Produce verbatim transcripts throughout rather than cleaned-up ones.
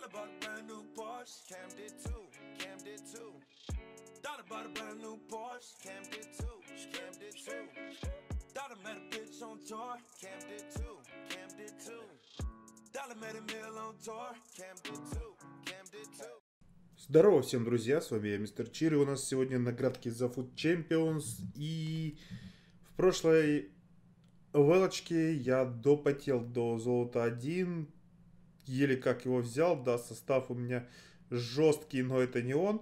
Dollar bought a brand new Porsche. Cam did too. Cam did too. Dollar bought a brand new Porsche. Cam did too. Cam did too. Dollar met a bitch on tour. Cam did too. Cam did too. Dollar met a meal on tour. Cam did too. Cam did too. Здорово всем, друзья, с вами я, мистер Чири. У нас сегодня наградки за Food Champions. И в прошлой велочке я допотел до золота один. Еле как его взял. Да, состав у меня жесткий, но это не он.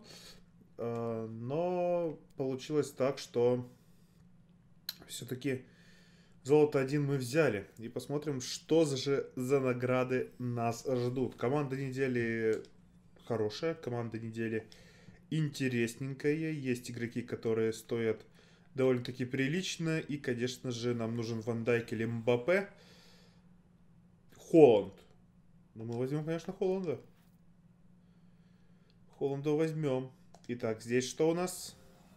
Но получилось так, что все-таки золото один мы взяли. И посмотрим, что же за награды нас ждут. Команда недели хорошая, команда недели интересненькая. Есть игроки, которые стоят довольно-таки прилично. И, конечно же, нам нужен Ван Дайк или Мбаппе. Холланд. Ну, мы возьмем, конечно, Холланда. Холланда возьмем. Итак, здесь что у нас?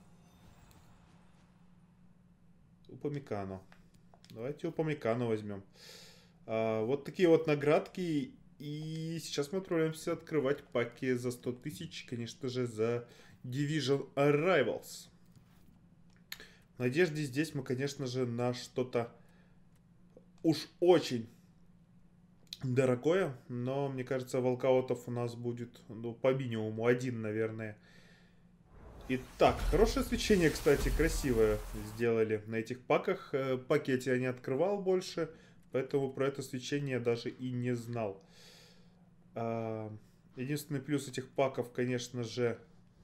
Упамекано. Давайте Упамекано возьмем. А, вот такие вот наградки. И сейчас мы отправляемся открывать паки за сто тысяч. Конечно же, за Division Rivals. В надежде здесь мы, конечно же, на что-то уж очень дорогое. Но, мне кажется, волкаутов у нас будет, ну, по минимуму один, наверное. Итак, хорошее свечение, кстати, красивое сделали на этих паках. Паки эти я не открывал больше, поэтому про это свечение я даже и не знал. Единственный плюс этих паков, конечно же,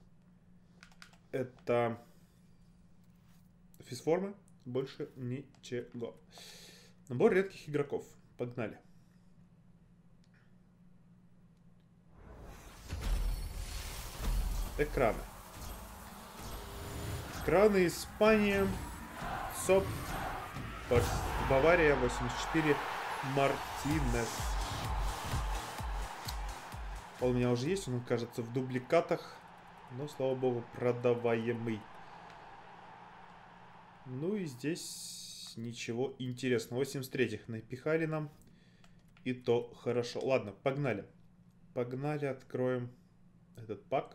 это физформы. Больше ничего. Набор редких игроков. Погнали. Экраны. Экраны Испания. СОП. Бавария восемьдесят четыре. Мартинес. Он у меня уже есть, он, кажется, в дубликатах. Но, слава богу, продаваемый. Ну и здесь ничего интересного. восемьдесят третьих напихали нам. И то хорошо. Ладно, погнали. Погнали, откроем этот пак.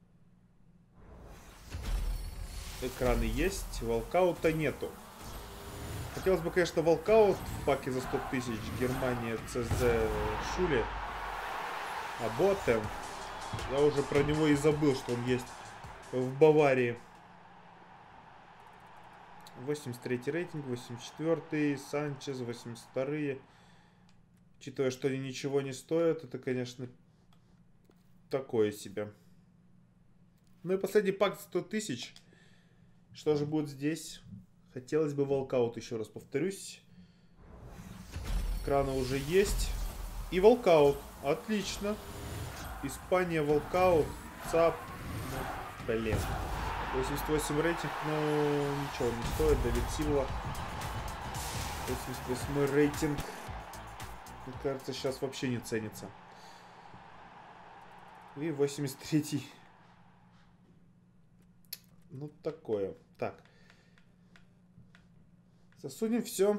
Экраны есть, волкаута нету. Хотелось бы, конечно, волкаут в паке за сто тысяч. Германия, ЦЗ, Шуле. А Ботем, я уже про него и забыл, что он есть в Баварии. восемьдесят третий рейтинг, восемьдесят четвёртый, Санчес, восемьдесят второй. Учитывая, что они ничего не стоят, это, конечно, такое себе. Ну и последний пак за сто тысяч. Что же будет здесь? Хотелось бы волкаут, еще раз повторюсь. Экраны уже есть. И волкаут. Отлично. Испания, волкаут. ЦАП. Ну, блин. восемьдесят восемь рейтинг, но ничего не стоит. Давид Силва. восемьдесят восьмой рейтинг. Мне кажется, сейчас вообще не ценится. И восемьдесят третий. Ну, такое. Так. Засунем все.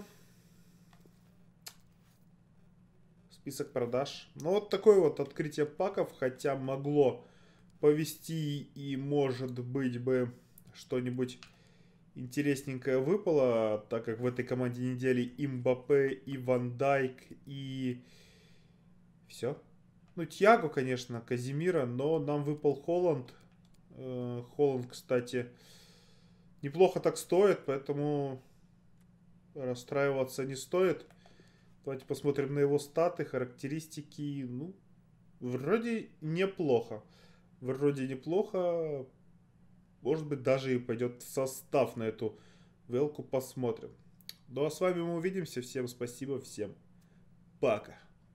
Список продаж. Ну, вот такое вот открытие паков. Хотя могло повести и, может быть, бы что-нибудь интересненькое выпало. Так как в этой команде недели и Мбаппе, и Ван Дайк, и все. Ну, Тьяго, конечно, Казимира, но нам выпал Холланд. Холланд, кстати, неплохо так стоит, поэтому расстраиваться не стоит. Давайте посмотрим на его статы, характеристики. Ну, вроде неплохо. Вроде неплохо. Может быть, даже и пойдет в состав на эту велку. Посмотрим. Ну, а с вами мы увидимся. Всем спасибо, всем пока.